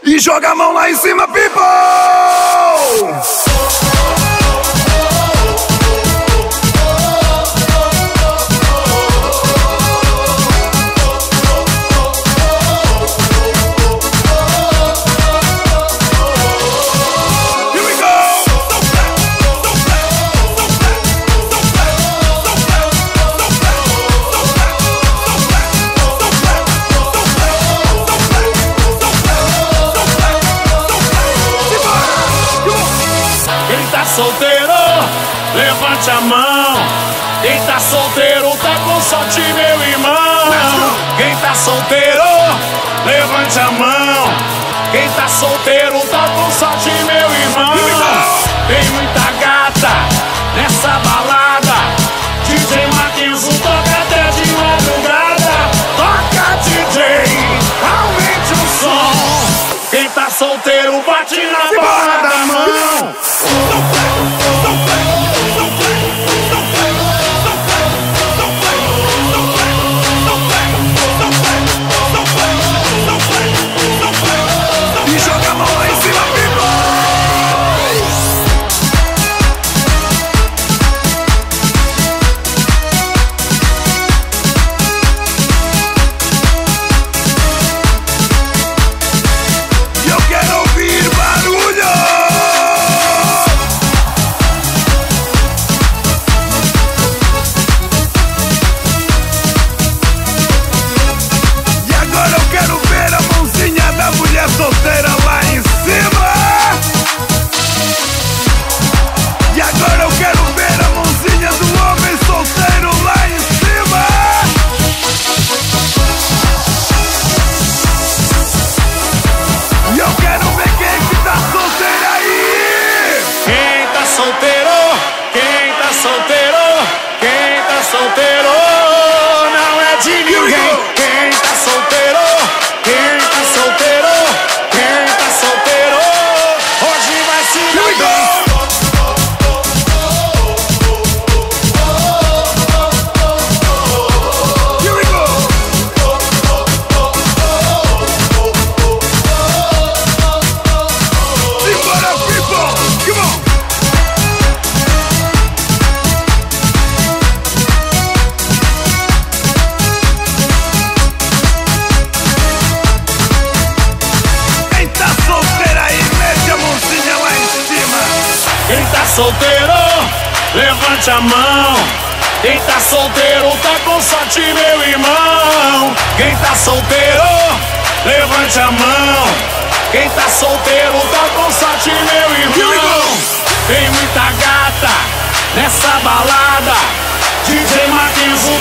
E joga a mão lá em cima, people! Solteiro, levante a mão. Quem tá solteiro tá com sorte, meu irmão. Quem tá solteiro, levante a mão. Quem tá solteiro tá com sorte, meu irmão. Tem muita gata nessa balada. DJ Mackenzo toca até de madrugada. Toca, DJ, aumente o som. Quem tá solteiro bate na palma da mão. E joga a mão lá em cima, people! E eu quero ouvir barulho! E agora eu quero ver a mãozinha da mulher solteira lá em cima. E agora eu quero ver a mãozinha do homem solteiro lá em cima. E eu quero ver quem que tá solteiro aí. Quem tá solteiro, quem tá solteiro, quem tá solteiro não é de ninguém. Quem tá solteiro, quem tá solteiro, quem tá solteiro hoje vai se dar bem. Here we go. Simbora, people. Come on. Quem tá solteiro aí, mete a mãozinha lá em cima. Quem tá solteiro, levante a mão. Quem tá solteiro tá com sorte, meu irmão. Quem tá solteiro, levante a mão. Quem tá solteiro tá com sorte, meu irmão. Tem muita gata nessa balada. DJ Mackenzo